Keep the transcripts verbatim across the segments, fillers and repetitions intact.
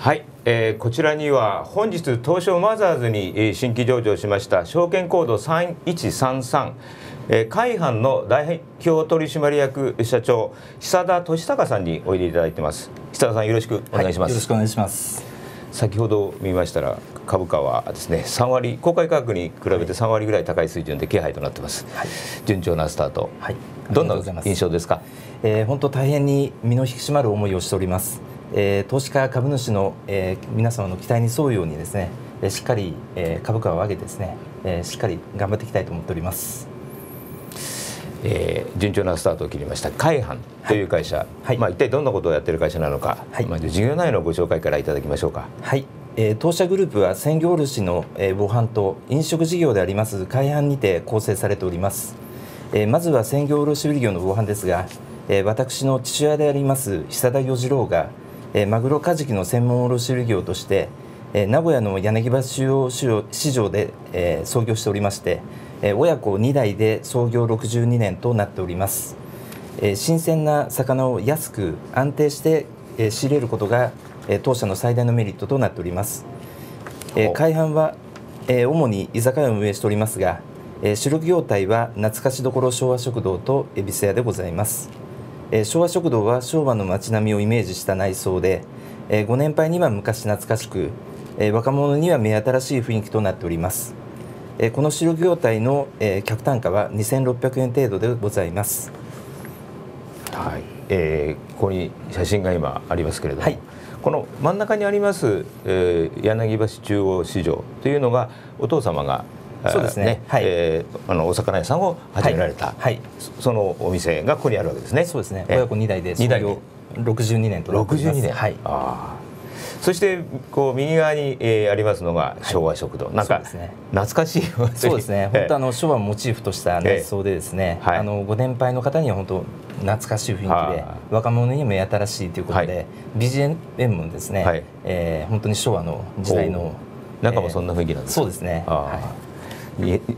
はい、えー、こちらには本日東証マザーズに、えー、新規上場しました証券コードさんいちさんさん、えー、海藩の代表取締役社長久田俊孝さんにおいでいただいてます。久田さん、よろしくお願いします。はい、 よろしくお願いします。 先ほど見ましたら株価はですねさんわり、公開価格に比べてさんわりぐらい高い水準で気配となってます。はい、順調なスタート、はい、どんな印象ですか？ えー、本当大変に身の引き締まる思いをしております。えー、投資家株主の、えー、皆様の期待に沿うようにですね、えー、しっかり、えー、株価を上げてですね、えー、しっかり頑張っていきたいと思っております。 えー、順調なスタートを切りました海藩という会社、はいはい、まあ、一体どんなことをやっている会社なのか、はい、まあ、事業内容のご紹介からいただきましょうか。 はい、えー、当社グループは鮮魚卸の、えー、母販と飲食事業であります海藩にて構成されております。えー、まずは鮮魚卸売業の母販ですが、えー、私の父親であります久田与次郎がえー、マグロカジキの専門卸売業として、えー、名古屋の柳橋中央市場で、えー、創業しておりまして、えー、親子にだいで創業ろくじゅうにねんとなっております。えー、新鮮な魚を安く安定して、えー、仕入れることが、えー、当社の最大のメリットとなっております。えー、海藩は、えー、主に居酒屋を運営しておりますが、えー、主力業態は懐かしどころ昭和食堂と恵比寿屋でございます。昭和食堂は昭和の街並みをイメージした内装で、ご年配には昔懐かしく、若者には目新しい雰囲気となっております。この主力業態の客単価はにせんろっぴゃくえん程度でございます。 はい、えー、ここに写真が今ありますけれども、はい、この真ん中にあります、えー、柳橋中央市場というのがお父様がそうですね、ね、 はい、えー、あのお魚屋さんを始められた、はいはい、そのお店がここにあるわけですね。 そうですね、親子にだいで創業ろくじゅうにねんとなっております。ろくじゅうにねん、はい、あそしてこう右側に、えー、ありますのが昭和食堂、はい、なんか懐かしい、 そうですね、本当あの昭和をモチーフとした内装でですね、えーはい、あのご年配の方には本当懐かしい雰囲気で、若者にも目新しいということで、はい、ビージーエム もですね、はい、えー、本当に昭和の時代の中もそんな雰囲気なんですか？ そうですね、はい、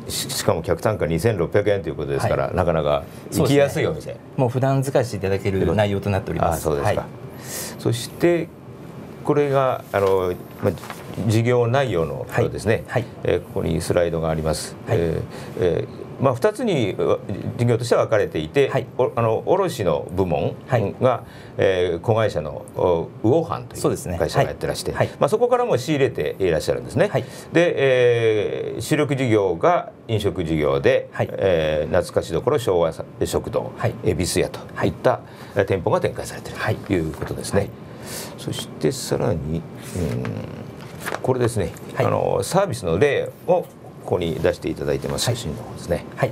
しかも客単価にせんろっぴゃくえんということですから、はい、なかなか行きやすいお店、ね、 もう普段使いしていただける内容となっております。 あ、そうですか。はい、そしてこれがあの、ま、事業内容のですね、はいはい、えー、ここにスライドがあります。はい、えーえーまあ、ふたつに事業としては分かれていて、はい、おあの卸の部門が、はい、えー、子会社の魚藩という会社がやってらして、そ、ね、はい、まあ、そこからも仕入れていらっしゃるんですね。はい、で、えー、主力事業が飲食事業で、はい、えー、懐かしどころ昭和食堂、はい、恵比寿屋といった店舗が展開されているということですね。はいはい、そしてさらに、うん、これですね、はい、あのサービスの例をここに出していただいてます写真の方ですね。はい、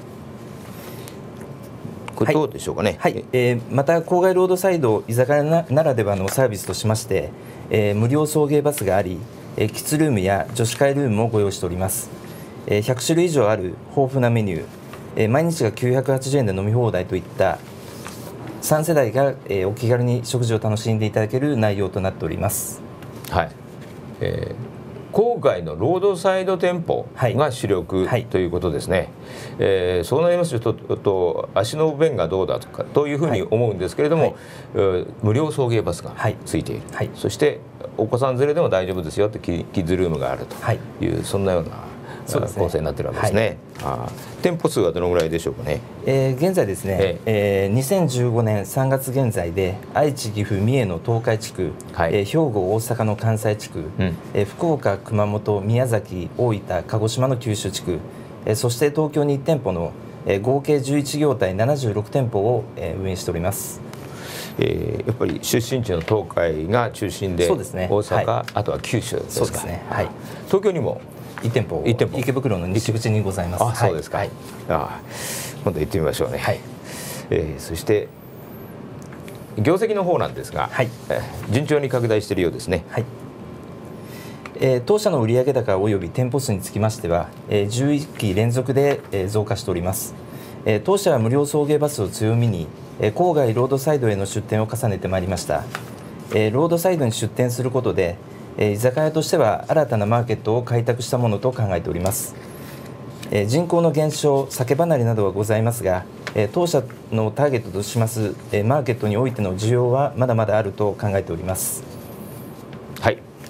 これどうでしょうかね。 はい、はい、えー、また郊外ロードサイド居酒屋 な, ならではのサービスとしまして、えー、無料送迎バスがあり、えー、キッズルームや女子会ルームもご用意しております。えー、ひゃくしゅるい以上ある豊富なメニュー、えー、毎日がきゅうひゃくはちじゅうえんで飲み放題といったさんせだいが、えー、お気軽に食事を楽しんでいただける内容となっております。 はい、えー郊外のロードサイド店舗が主力ということですね。はいはい、えー、そうなりますと、と足の便がどうだとかというふうに思うんですけれども、はいはい、無料送迎バスがついている、はいはい、そしてお子さん連れでも大丈夫ですよってキッズルームがあるという、はい、そんなような構成になっているわけですね。はい、あ、店舗数はどのぐらいでしょうかね。 えー、現在ですね、ええー、にせんじゅうごねんさんがつ現在で愛知、岐阜、三重の東海地区、はい、えー、兵庫、大阪の関西地区、うん、えー、福岡、熊本、宮崎、大分、鹿児島の九州地区、えー、そして東京にいち店舗の、えー、合計じゅういち業態ななじゅうろく店舗を、えー、運営しております。 えー、やっぱり出身地の東海が中心で、そうですね、大阪、はい、あとは九州ですか。そうですね、はい、東京にもいち店舗、いち店舗池袋の西口にございます。 あ、そうですか。はい、あ、今度行ってみましょうね。はい、えー、そして業績の方なんですが、はい、えー、順調に拡大しているようですね。はい、 えー、当社の売上高および店舗数につきましては、えー、じゅういっき連続で、えー、増加しております。えー、当社は無料送迎バスを強みに、えー、郊外ロードサイドへの出店を重ねてまいりました。えー、ロードサイドに出店することで、居酒屋としては新たなマーケットを開拓したものと考えております。人口の減少、酒離れなどはございますが、当社のターゲットとしますマーケットにおいての需要はまだまだあると考えております。 はい、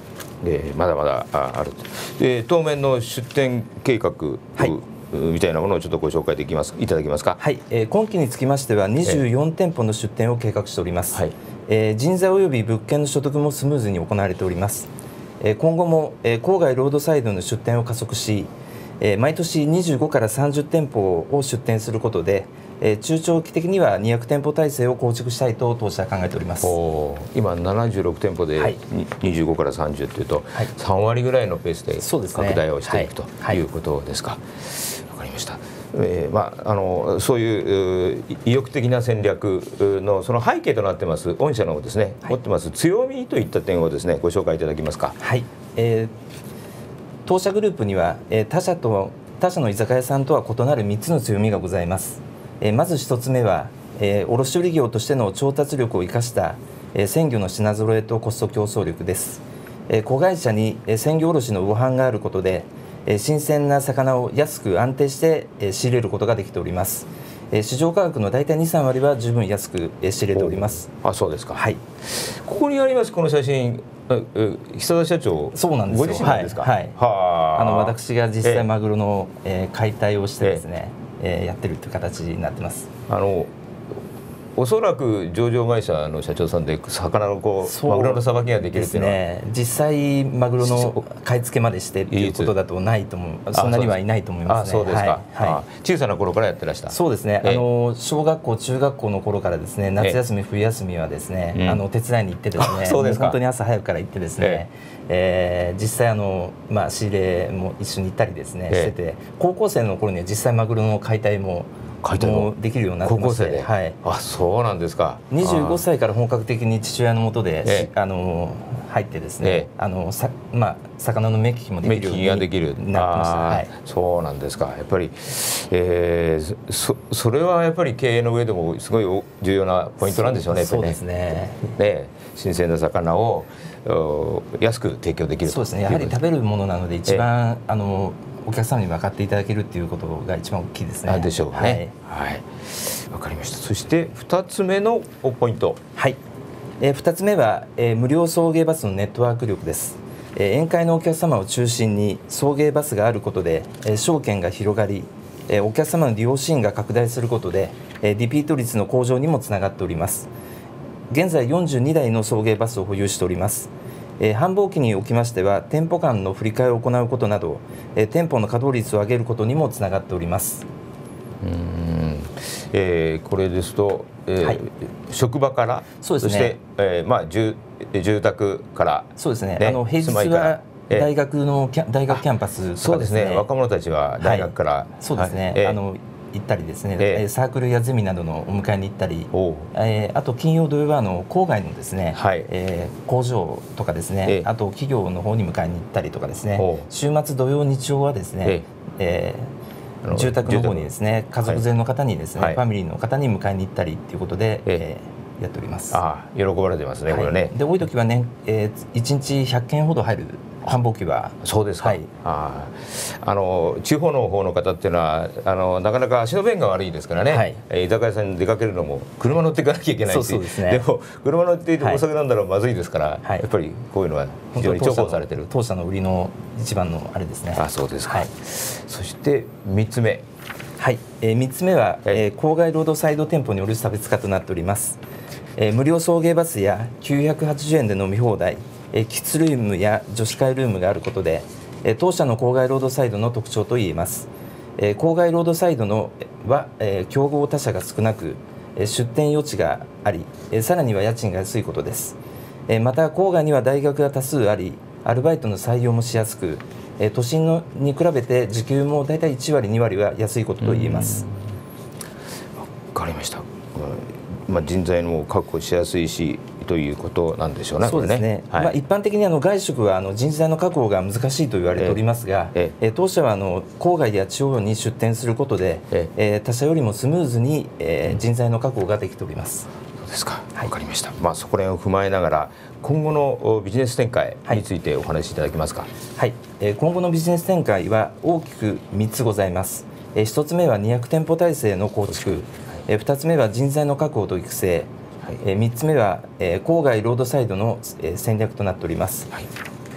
えー、まだまだあると。で、当面の出店計画、はい、みたいなものをちょっとご紹介できますいただけますか。 はい、えー、今期につきましてはにじゅうよんてんぽの出店を計画しております。はい、えー、人材及び物件の所得もスムーズに行われております。えー、今後も、えー、郊外ロードサイドの出店を加速し、えー、毎年にじゅうごからさんじゅってんぽを出店することで、えー、中長期的にはにひゃくてんぽ体制を構築したいと当社は考えております。 今ななじゅうろくてんぽでにじゅうごからさんじゅうというと、はい、さんわりぐらいのペースで拡大をしていくということですか。わかりました。えーまあ、あのそういう意欲的な戦略のその背景となってます御社のですね、はい、持ってます強みといった点をですねご紹介いただけますか。 はい、えー、当社グループには、えー、他社と他社の居酒屋さんとは異なるみっつの強みがございます。えー、まずひとつめは、えー、卸売業としての調達力を生かした、えー、鮮魚の品揃えとコスト競争力です。えー、子会社に、えー、鮮魚卸の魚販があることで、えー、新鮮な魚を安く安定して、えー、仕入れることができております。えー、市場価格の大体に、さんわりは十分安く、えー、仕入れております。 あ、そうですか。 はい。 ここにありますこの写真、久田社長、 そうなんですよ。 ご自身なんですか。 はい。はい、はあの私が実際マグロの、えー、解体をしてですね、えー、やってるという形になってます。 あのおそらく上場会社の社長さんで魚のこうマグロのさばきができるっていうのは、 ね、実際マグロの買い付けまでしてっていうことだとないと思う。そんなにはいないと思いますね。 あ、そうですか。はいはい、小さな頃からやってらした。 そうですね。あの小学校中学校の頃からですね、夏休み冬休みはですね、うん、あの手伝いに行ってですね、そうですか。本当に朝早くから行ってですね、えー、実際あのまあ仕入れも一緒に行ったりですね、してて、高校生の頃には実際マグロの解体も解体もできるようになってまして、高校生で、はい、 あ、そうなんですか。 にじゅうごさいから本格的に父親の下で、ええ、あの入ってですね、ええ、あのさまあ魚の目利きもできるようになってました。はい、 そうなんですか。やっぱり、えー、そそれはやっぱり経営の上でもすごい重要なポイントなんでしょうね。 そうですね。 ね、新鮮な魚を安く提供できる。 そうですね。やはり食べるものなので一番、ええ、あのお客様に分かっていただけるっていうことが一番大きいですね。 でしょうね。はい。わかりました。そして二つ目のポイント。 はい。えー、二つ目は、えー、無料送迎バスのネットワーク力です。えー、宴会のお客様を中心に送迎バスがあることで、えー、商圏が広がり、えー、お客様の利用シーンが拡大することで、えー、リピート率の向上にもつながっております。現在よんじゅうにだいの送迎バスを保有しております。えー、繁忙期におきましては店舗間の振り替えを行うことなど、えー、店舗の稼働率を上げることにもつながっております。 うーん、えー、これですと、えーはい、職場から、そうですね、そして、えーまあ、住, 住宅から、 そうですね、ね、あの平日は大学のキャ大学キャンパスとかですね、 そうですね、若者たちは大学から、はい、 そうですね、はい、あの行ったりですね、えー、サークルやゼミなどのお迎えに行ったり、えー、あと金曜土曜はあの郊外のですね、はい、えー、工場とかですね、えー、あと企業の方に迎えに行ったりとかですね、週末土曜日曜はですね、えーえー、住宅の方にですね、家族連れの方にですね、はい、ファミリーの方に迎えに行ったりということで、えー、やっております。 ああ、喜ばれてますね、はい、これね。 で多い時はね、えー、いちにちひゃっけんほど入る。繁忙期は。 そうですか。はい、ああの地方の方の方っていうのはあのなかなか足の便が悪いですからね、はい、居酒屋さんに出かけるのも車乗っていかなきゃいけないし、そうですね、でも車乗っていてお酒飲んだらまずいですから、はい、やっぱりこういうのは非常に重宝されてる。 当社の売りの一番のあれですね。 あ、そうですか。はい、そしてみっつめ。 はい、えー、みっつめは、えー、郊外ロードサイド店舗による差別化となっております。えー、無料送迎バスやきゅうひゃくはちじゅうえんで飲み放題、キッズルームや女子会ルームがあることで、当社の郊外ロードサイドの特徴といえます。郊外ロードサイドのは競合他社が少なく、出店余地があり、さらには家賃が安いことです。また郊外には大学が多数あり、アルバイトの採用もしやすく、都心のに比べて時給もだいたいいちわりにわりは安いことといえます。 わかりました。まあ、人材も確保しやすいしということなんでしょうね。 そうですね。はい、まあ、一般的にあの外食はあの人材の確保が難しいと言われておりますが、えええ当社はあの郊外や地方に出店することで、ええ他社よりもスムーズに、えー、人材の確保ができております。 そうですか。わかりました。はい、まあそこら辺を踏まえながら今後のビジネス展開についてお話しいただけますか。 はい。え今後のビジネス展開は大きくみっつございます。えひとつめはにひゃくてんぽ体制の構築。えふたつめは人材の確保と育成、はい、えみっつめは、えー、郊外ロードサイドの、えー、戦略となっております。はい、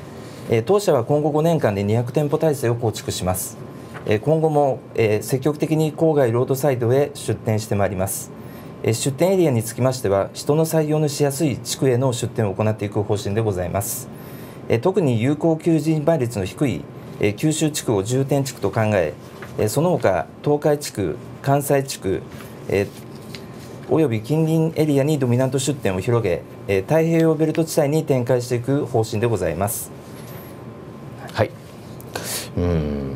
当社は今後ごねんかんでにひゃくてんぽ体制を構築します。今後も積極的に郊外ロードサイドへ出店してまいります。出店エリアにつきましては、人の採用のしやすい地区への出店を行っていく方針でございます。特に有効求人倍率の低い九州地区を重点地区と考え、その他東海地区、関西地区および近隣エリアにドミナント出店を広げ、太平洋ベルト地帯に展開していく方針でございます。 はい、うん、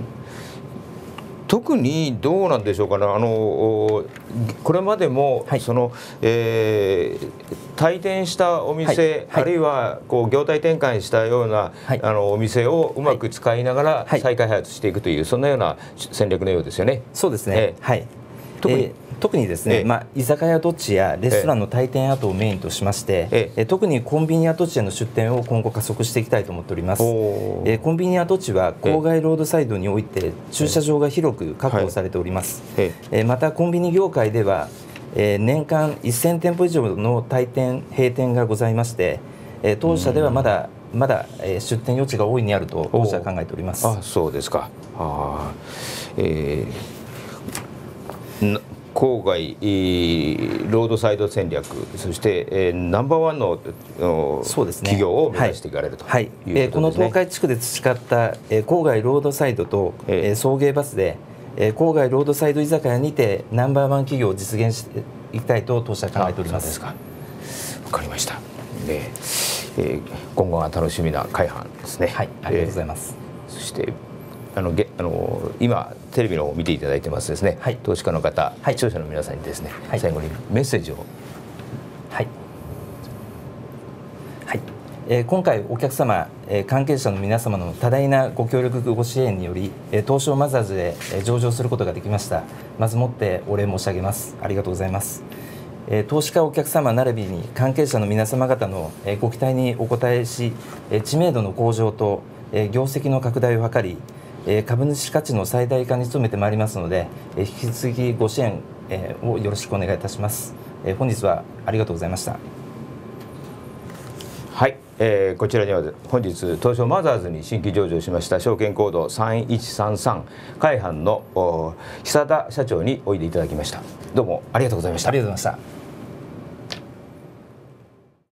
特にどうなんでしょうかね、あのこれまでも、はい、そのえー、退店したお店、はいはい、あるいはこう業態転換したような、はい、あのお店をうまく使いながら再開発していくという、はい、そんなような戦略のようですよね。 そうですね、えー、はい、 特に、 えー特にですね、ええまあ、居酒屋跡地やレストランの退店跡をメインとしまして、ええ、特にコンビニ跡地への出店を今後加速していきたいと思っております。えコンビニ跡地は郊外ロードサイドにおいて駐車場が広く確保されております。ええまたコンビニ業界では、え年間せんてんぽ以上の退店閉店がございまして、え当社ではまだまだ出店余地が大いにあると当社は考えております。 あ、そうですか。あ、えー郊外ロードサイド戦略、そして、えー、ナンバーワンのそうです、ね、企業を目指していかれるということですね。はいはい、 この東海地区で培った、えー、郊外ロードサイドと、えー、送迎バスで、えー、郊外ロードサイド居酒屋にてナンバーワン企業を実現していきたいと当社は考えております。 そうですか。わかりました。で、えー、今後は楽しみな海浜ですね。 はい、ありがとうございます。 えー、そしてあのあの今テレビの方を見ていただいてますですね、はい、投資家の方、はい、視聴者の皆さんにですね、はい、最後にメッセージを。 はい、はい、えー、今回お客様、えー、関係者の皆様の多大なご協力ご支援により、えー、東証マザーズで、えー、上場することができました。まずもってお礼申し上げます。ありがとうございます。えー、投資家お客様並びに関係者の皆様方の、えー、ご期待にお応えし、えー、知名度の向上と、えー、業績の拡大を図り、株主価値の最大化に努めてまいりますので、引き続きご支援をよろしくお願いいたします。本日はありがとうございました。 はい、えー、こちらには本日東証マザーズに新規上場しました証券コードさんいちさんさん海浜の久田社長においでいただきました。どうもありがとうございました。 ありがとうございました。